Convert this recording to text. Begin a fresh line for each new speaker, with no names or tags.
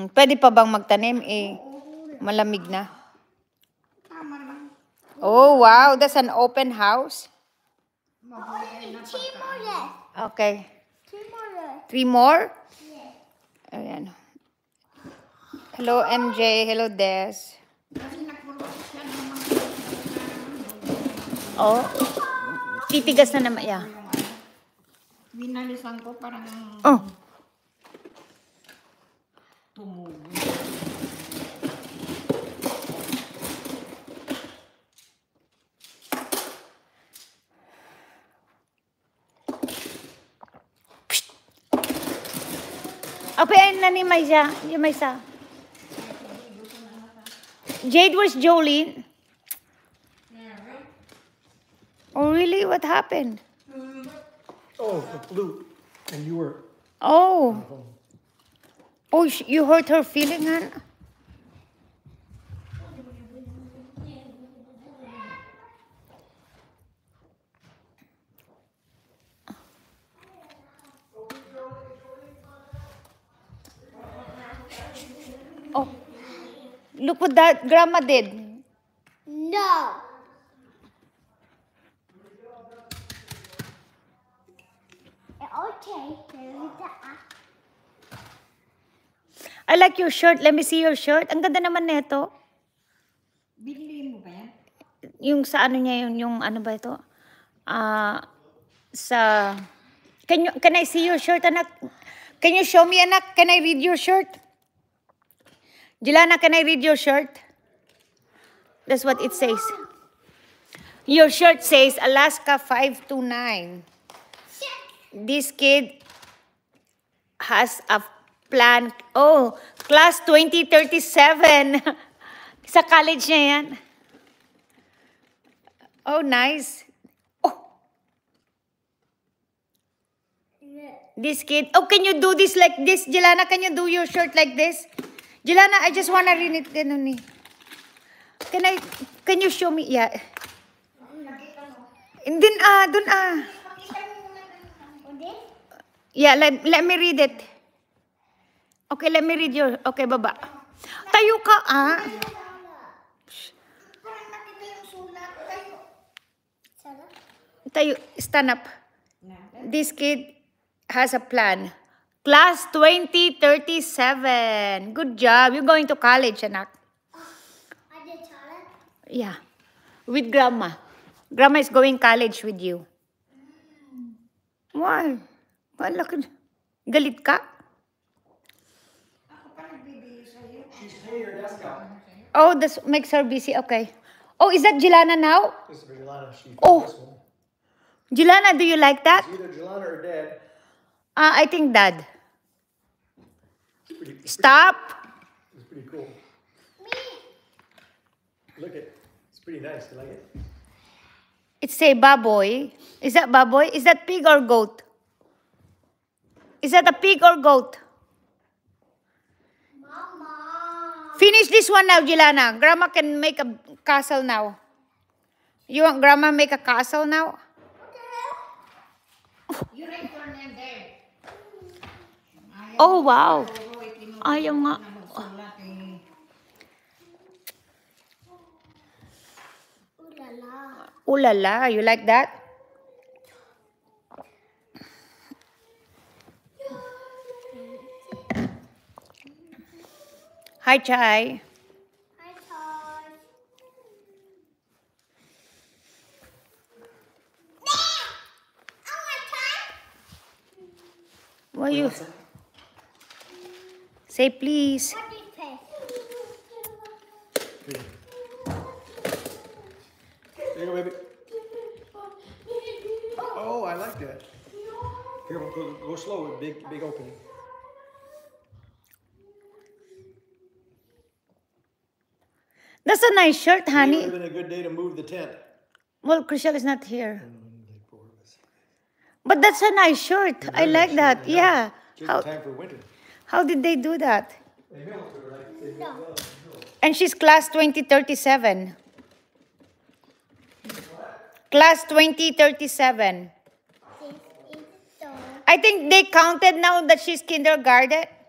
Pwede pa bang magtanim? Malamig na. Oh, wow. That's an open house. Okay. 3 more? Ayan. Hello, MJ. Hello, Des. Oh. Titigas na naman. Yeah.
Binalisan ko parang tumubo.
Apain na ni Maysa. Yung Maysa. Jade, where's Jolene? Oh, really? What happened?
Oh, the flute. And you were...
Oh. Oh, you hurt her feeling, huh? Oh, look what that grandma did.
No. Okay.
I like your shirt. Let me see your shirt. Ang ganda naman nito.
Binili mo ba yan?
Yung sa ano niya yun, yung ano ba ito? Can I see your shirt, anak? Can you show me, anak? Can I read your shirt? Jelana, can I read your shirt? That's what it says. Your shirt says Alaska 529. This kid has a plan. Oh, class 2037. Sa college niya yan. Oh, nice. Oh. This kid. Oh, can you do this like this? Jelana, can you do your shirt like this? Jelana, I just wanna read it. Can you show me? Yeah. Dun Yeah, let me read it. Okay, let me read your... Okay, baba. Tayo ka,
Parang nakita yung sulat.
Tayo, stand up. This kid has a plan. Class 2037. Good job. You're going to college, anak.
I did challenge.
Yeah. With grandma. Grandma is going college with you. Why? Wala ka. Galit ka?
She's cleaning her desk out.
Oh, this makes her busy. Okay. Oh, is that Jelana now?
This is for Jelana. She
Oh.
this one.
Jelana, do you like that?
It's either Jelana or Dad.
I think Dad.
It's
Stop.
pretty cool. Look at it's pretty nice. You like it?
It's a baboy. Is that baboy? Is that pig or goat? Is that a pig or goat?
Mama.
Finish this one now, Jelana. Grandma can make a castle now. You want Grandma make a castle now?
You write your name there.
Oh, wow. Ayaw nga.
Sulat eh.
Ooh la la. You like that? Hi, Chai.
Hi, Todd.
Why you... Say please.
What did you
There you go, baby. Oh, I like that. Careful, go slow. Big opening.
That's a nice shirt,
Today would
honey.
have been a good day to move the tent.
Well, Chriselle is not here. But that's a nice shirt. I like that. Yeah.
Just in time for winter.
How did they do that? And she's class 2037. Class 2037. I think they counted now that she's kindergarten.